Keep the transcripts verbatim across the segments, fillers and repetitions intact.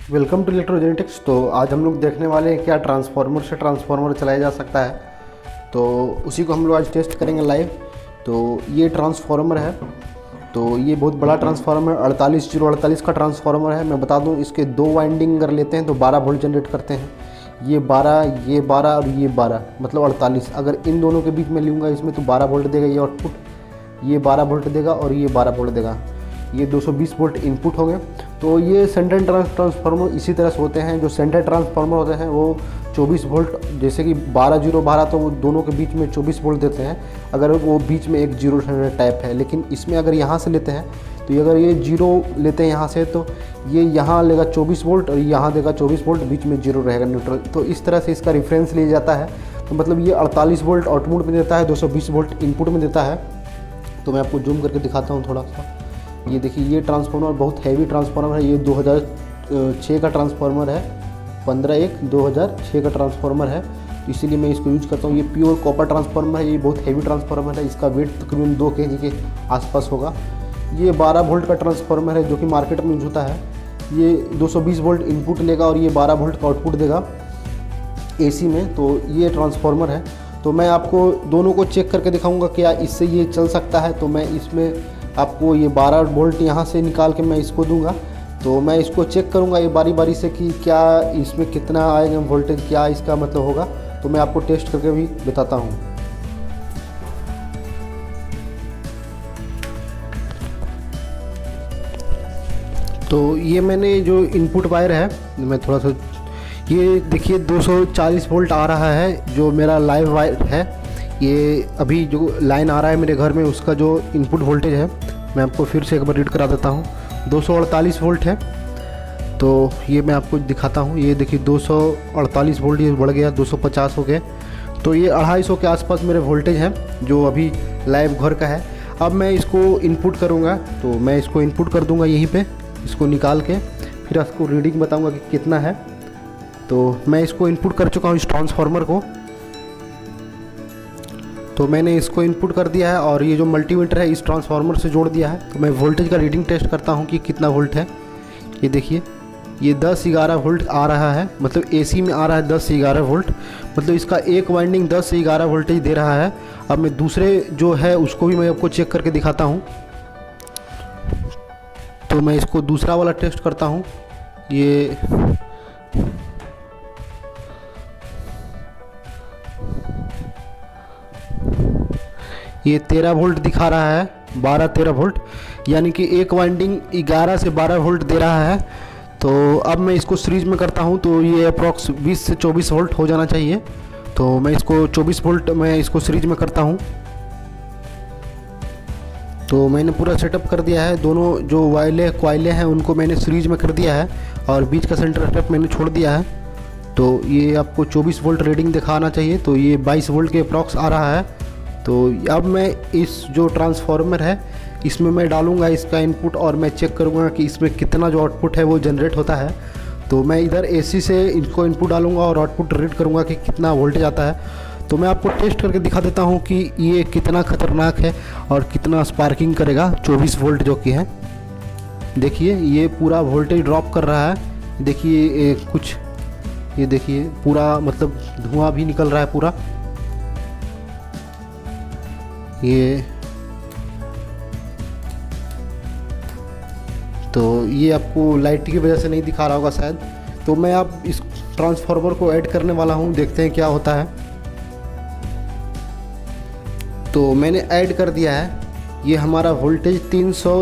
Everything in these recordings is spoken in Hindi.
Welcome to इलेक्ट्रोजेनेटिक्स। तो आज हम लोग देखने वाले हैं क्या ट्रांसफार्मर से ट्रांसफार्मर चलाया जा सकता है, तो उसी को हम लोग आज टेस्ट करेंगे लाइव। तो ये ट्रांसफार्मर है, तो ये बहुत बड़ा ट्रांसफार्मर अड़तालीस जीरो अड़तालीस का ट्रांसफार्मर है। मैं बता दूं, इसके दो वाइंडिंग अगर लेते हैं तो बारह वोल्ट जनरेट करते हैं। ये बारह, ये बारह और ये बारह, मतलब अड़तालीस। अगर इन दोनों के बीच में लूँगा इसमें तो बारह वोल्ट देगा ये आउटपुट, ये बारह वोल्ट देगा और ये बारह वोल्ट देगा। ये दो सौ बीस वोल्ट इनपुट होंगे। तो ये सेंटर ट्रांसफार्मर इसी तरह से होते हैं। जो सेंटर ट्रांसफार्मर होते हैं वो चौबीस वोल्ट, जैसे कि बारह जीरो बारह, तो वो दोनों के बीच में चौबीस वोल्ट देते हैं अगर वो बीच में एक जीरो टाइप है। लेकिन इसमें अगर यहाँ से लेते हैं तो ये अगर ये जीरो लेते हैं यहाँ से, तो ये यहाँ लेगा चौबीस वोल्ट और यहाँ देगा चौबीस वोल्ट, बीच में जीरो रहेगा न्यूट्रल। तो इस तरह से इसका रेफरेंस लिया जाता है। तो मतलब ये अड़तालीस वोल्ट आउटपुट में देता है, दो सौ बीस वोल्ट इनपुट में देता है। तो मैं आपको जूम करके दिखाता हूँ थोड़ा सा। ये देखिए, ये ट्रांसफार्मर बहुत हैवी ट्रांसफार्मर है। ये दो हज़ार छह का ट्रांसफार्मर है, पंद्रह एक दो हज़ार छह का ट्रांसफार्मर है, तो इसीलिए मैं इसको यूज करता हूँ। ये प्योर कॉपर ट्रांसफार्मर है, ये बहुत हैवी ट्रांसफार्मर है। इसका वेट तकरीबन दो के जी के आसपास होगा। ये बारह वोल्ट का ट्रांसफार्मर है जो कि मार्केट में यूज होता है। ये दो सौ बीस वोल्ट इनपुट लेगा और ये बारह वोल्ट का आउटपुट देगा एसी में। तो ये ट्रांसफार्मर है। तो मैं आपको दोनों को चेक करके दिखाऊंगा क्या इससे ये चल सकता है। तो मैं इसमें आपको ये बारह वोल्ट यहाँ से निकाल के मैं इसको दूंगा। तो मैं इसको चेक करूँगा ये बारी बारी से कि क्या इसमें कितना आएगा वोल्टेज, क्या इसका मतलब होगा। तो मैं आपको टेस्ट करके भी बताता हूँ। तो ये मैंने जो इनपुट वायर है, मैं थोड़ा सा, ये देखिए दो सौ चालीस वोल्ट आ रहा है जो मेरा लाइव वायर है। ये अभी जो लाइन आ रहा है मेरे घर में, उसका जो इनपुट वोल्टेज है मैं आपको फिर से एक बार रीड करा देता हूँ। दो सौ अड़तालीस वोल्ट है। तो ये मैं आपको दिखाता हूँ। ये देखिए दो सौ अड़तालीस वोल्ट ये बढ़ गया, दो सौ पचास हो गए। तो ये अढ़ाई सौ के आसपास मेरे वोल्टेज है जो अभी लाइव घर का है। अब मैं इसको इनपुट करूँगा, तो मैं इसको इनपुट कर दूँगा यहीं पर, इसको निकाल के फिर आपको रीडिंग बताऊँगा कि कितना है। तो मैं इसको इनपुट कर चुका हूँ इस ट्रांसफार्मर को। तो मैंने इसको इनपुट कर दिया है और ये जो मल्टीमीटर है इस ट्रांसफार्मर से जोड़ दिया है। तो मैं वोल्टेज का रीडिंग टेस्ट करता हूँ कि कितना वोल्ट है। ये देखिए, ये दस ग्यारह वोल्ट आ रहा है, मतलब एसी में आ रहा है दस ग्यारह वोल्ट, मतलब इसका एक वाइंडिंग दस ग्यारह वोल्टेज दे रहा है। अब मैं दूसरे जो है उसको भी मैं आपको चेक करके दिखाता हूँ। तो मैं इसको दूसरा वाला टेस्ट करता हूँ। ये ये तेरह वोल्ट दिखा रहा है, बारह तेरह वोल्ट, यानी कि एक वाइंडिंग ग्यारह से बारह वोल्ट दे रहा है। तो अब मैं इसको सीरीज में करता हूँ तो ये अप्रॉक्स बीस से चौबीस वोल्ट हो जाना चाहिए। तो मैं इसको चौबीस वोल्ट मैं इसको सीरीज में करता हूँ। तो मैंने पूरा सेटअप कर दिया है। दोनों जो वायले क्वाइले हैं उनको मैंने सीरीज में कर दिया है और बीच का सेंटर स्टेप मैंने छोड़ दिया है। तो ये आपको चौबीस वोल्ट रीडिंग दिखाना चाहिए। तो ये बाईस वोल्ट के अप्रॉक्स आ रहा है। तो अब मैं इस जो ट्रांसफार्मर है इसमें मैं डालूंगा इसका इनपुट और मैं चेक करूंगा कि इसमें कितना जो आउटपुट है वो जनरेट होता है। तो मैं इधर एसी से इनको इनपुट डालूंगा और आउटपुट रीड करूंगा कि कितना वोल्टेज आता है। तो मैं आपको टेस्ट करके दिखा देता हूं कि ये कितना ख़तरनाक है और कितना स्पार्किंग करेगा। चौबीस वोल्ट जो कि है, देखिए ये पूरा वोल्टेज ड्रॉप कर रहा है। देखिए कुछ, ये देखिए पूरा मतलब धुआं भी निकल रहा है पूरा। ये तो ये आपको लाइट की वजह से नहीं दिखा रहा होगा शायद। तो मैं अब इस ट्रांसफार्मर को ऐड करने वाला हूँ, देखते हैं क्या होता है। तो मैंने ऐड कर दिया है। ये हमारा वोल्टेज तीन सौ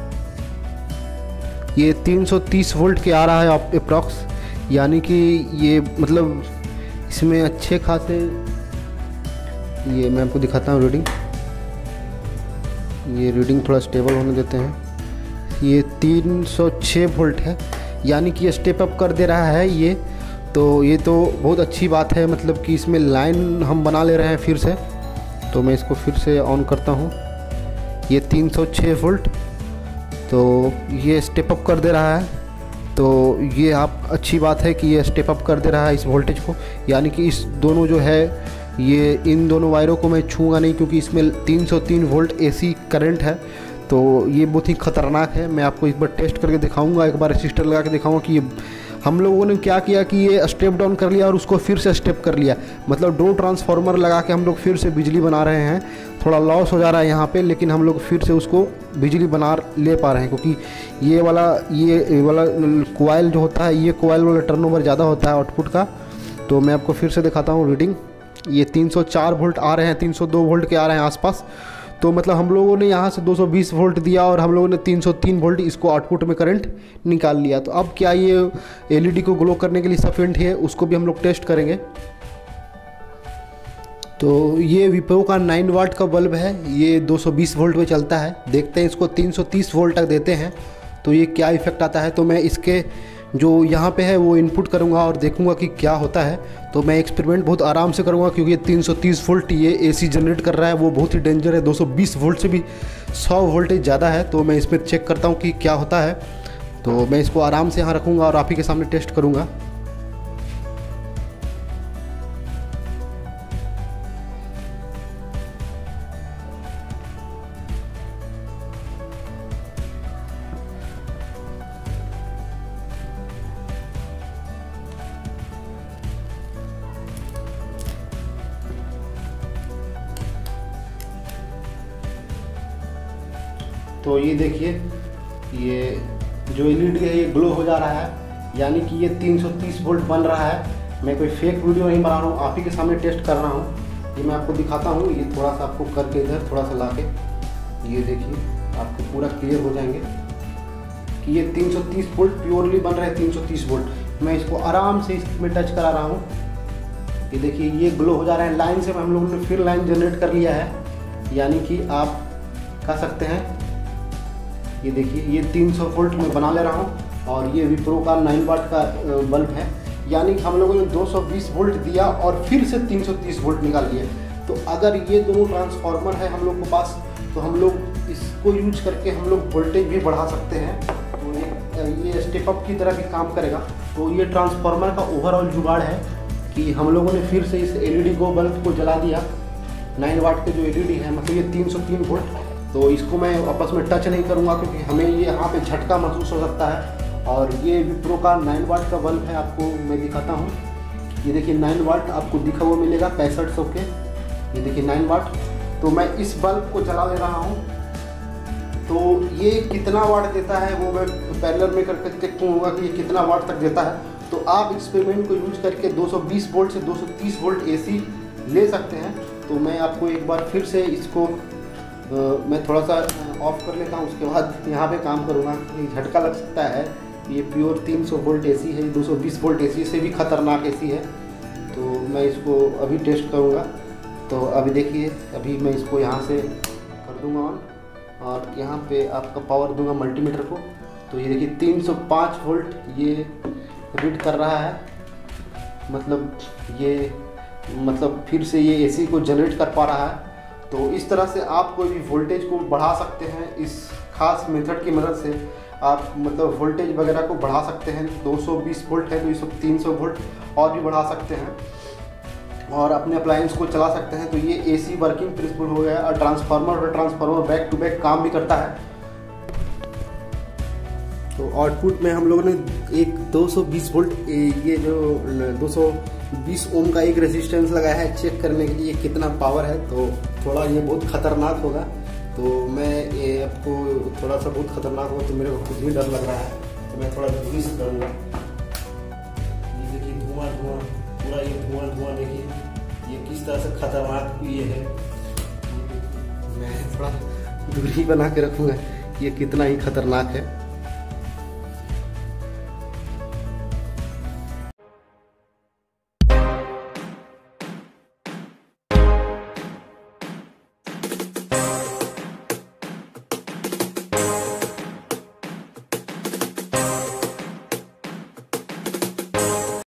ये तीन सौ तीस वोल्ट के आ रहा है अप्रॉक्स, यानी कि ये मतलब इसमें अच्छे खासे, ये मैं आपको दिखाता हूँ रीडिंग। ये रीडिंग थोड़ा स्टेबल होने देते हैं। ये तीन सौ छह वोल्ट है, यानी कि ये स्टेप अप कर दे रहा है ये। तो ये तो बहुत अच्छी बात है, मतलब कि इसमें लाइन हम बना ले रहे हैं फिर से। तो मैं इसको फिर से ऑन करता हूँ। ये तीन सौ छह वोल्ट, तो ये स्टेप अप कर दे रहा है। तो ये आप अच्छी बात है कि ये स्टेप अप कर दे रहा है इस वोल्टेज को, यानी कि इस दोनों जो है ये इन दोनों वायरों को मैं छूँगा नहीं, क्योंकि इसमें तीन सौ तीन वोल्ट एसी करंट है। तो ये बहुत ही ख़तरनाक है। मैं आपको एक बार टेस्ट करके दिखाऊंगा, एक बार रजिस्टर लगा के दिखाऊंगा कि ये हम लोगों ने क्या किया कि ये स्टेप डाउन कर लिया और उसको फिर से स्टेप कर लिया। मतलब दो ट्रांसफार्मर लगा के हम लोग फिर से बिजली बना रहे हैं। थोड़ा लॉस हो जा रहा है यहाँ पे, लेकिन हम लोग फिर से उसको बिजली बना ले पा रहे हैं, क्योंकि ये वाला ये वाला कोयल जो होता है, ये कोयल वाला टर्नओवर ज़्यादा होता है आउटपुट का। तो मैं आपको फिर से दिखाता हूँ रीडिंग। ये तीन सौ चार वोल्ट आ रहे हैं, तीन सौ दो वोल्ट के आ रहे हैं आसपास। तो मतलब हम लोगों ने यहाँ से दो सौ बीस वोल्ट दिया और हम लोगों ने तीन सौ तीन वोल्ट इसको आउटपुट में करंट निकाल लिया। तो अब क्या ये एलईडी को ग्लो करने के लिए सफिशिएंट है, उसको भी हम लोग टेस्ट करेंगे। तो ये विप्रो का नाइन वाट का बल्ब है, ये दो सौ बीस वोल्ट में चलता है। देखते हैं इसको तीन सौ तीस वोल्ट तक देते हैं तो ये क्या इफेक्ट आता है। तो मैं इसके जो यहाँ पे है वो इनपुट करूँगा और देखूँगा कि क्या होता है। तो मैं एक्सपेरिमेंट बहुत आराम से करूँगा, क्योंकि ये तीन सौ तीस वोल्ट ये एसी जनरेट कर रहा है, वो बहुत ही डेंजर है। दो सौ बीस वोल्ट से भी सौ वोल्टेज ज़्यादा है। तो मैं इसमें चेक करता हूँ कि क्या होता है। तो मैं इसको आराम से यहाँ रखूँगा और आप ही के सामने टेस्ट करूँगा। तो ये देखिए, ये जो एलईडी है ये ग्लो हो जा रहा है, यानी कि ये तीन सौ तीस वोल्ट बन रहा है। मैं कोई फेक वीडियो नहीं बना रहा हूँ, आप ही के सामने टेस्ट कर रहा हूँ। ये मैं आपको दिखाता हूँ, ये थोड़ा सा आपको करके इधर थोड़ा सा ला के ये देखिए, आपको पूरा क्लियर हो जाएंगे कि ये तीन सौ तीस वोल्ट प्योरली बन रहा है। तीन सौ तीस वोल्ट मैं इसको आराम से इसमें टच करा रहा हूँ। ये देखिए ये ग्लो हो जा रहा है। लाइन से हम लोगों ने फिर लाइन जनरेट कर लिया है, यानी कि आप कह सकते हैं। ये देखिए ये तीन सौ वोल्ट में बना ले रहा हूँ और ये विप्रो का नाइन वाट का बल्ब है, यानी कि हम लोगों ने दो सौ बीस वोल्ट दिया और फिर से तीन सौ तीस वोल्ट निकाल लिया। तो अगर ये दोनों ट्रांसफार्मर है हम लोग के पास, तो हम लोग इसको यूज करके हम लोग वोल्टेज भी बढ़ा सकते हैं। तो ये स्टेप अप की तरह भी काम करेगा। तो ये ट्रांसफार्मर का ओवरऑल जुगाड़ है कि हम लोगों ने फिर से इस एलईडी को बल्ब को जला दिया। नाइन वाट के जो एलईडी है, मतलब ये तीन सौ तीन वोल्ट। तो इसको मैं आपस में टच नहीं करूंगा, क्योंकि हमें ये यहाँ पे झटका महसूस हो सकता है। और ये विप्रो का नाइन वाट का बल्ब है, आपको मैं दिखाता हूँ। ये देखिए नाइन वाट आपको दिखा हुआ मिलेगा पैंसठ सौ के। ये देखिए नाइन वाट। तो मैं इस बल्ब को जला ले रहा हूँ। तो ये कितना वाट देता है वो मैं पैरेलल में करके देखूँगा कि ये कितना वाट तक देता है। तो आप एक्सपेरिमेंट को यूज करके दो सौ बीस वोल्ट से दो सौ तीस वोल्ट एसी ले सकते हैं। तो मैं आपको एक बार फिर से इसको Uh, मैं थोड़ा सा ऑफ कर लेता हूँ, उसके बाद यहाँ पे काम करूँगा। ये झटका लग सकता है। ये प्योर तीन सौ वोल्ट एसी है, दो सौ बीस वोल्ट एसी से भी खतरनाक एसी है। तो मैं इसको अभी टेस्ट करूँगा। तो अभी देखिए, अभी मैं इसको यहाँ से कर दूँगा ऑन और यहाँ पे आपका पावर दूँगा मल्टीमीटर को। तो ये देखिए तीन सौ पाँच वोल्ट ये रीड कर रहा है। मतलब ये मतलब फिर से ये एसी को जनरेट कर पा रहा है। तो इस तरह से आप कोई भी वोल्टेज को बढ़ा सकते हैं। इस खास मेथड की मदद से आप मतलब वोल्टेज वगैरह को बढ़ा सकते हैं। दो सौ बीस वोल्ट है तो इस तीन सौ वोल्ट और भी बढ़ा सकते हैं और अपने अप्लायंस को चला सकते हैं। तो ये एसी वर्किंग प्रिंसिपल हो गया। और ट्रांसफार्मर और ट्रांसफार्मर बैक टू बैक काम भी करता है। तो आउटपुट में हम लोगों ने एक दो सौ बीस वोल्ट ये जो दो सौ बीस ओम का एक रेजिस्टेंस लगाया है चेक करने के लिए कितना पावर है। तो थोड़ा ये बहुत खतरनाक होगा। तो मैं ये आपको थोड़ा सा बहुत खतरनाक होगा तो मेरे को खुद ही डर लग रहा है। तो मैं थोड़ा दूरी से करूँगा। ये देखिए धुआं धुआं पूरा, ये धुआं धुआं देखिए ये किस तरह से खतरनाक ये है। मैं थोड़ा दूरी बना के रखूँगा, ये कितना ही खतरनाक है।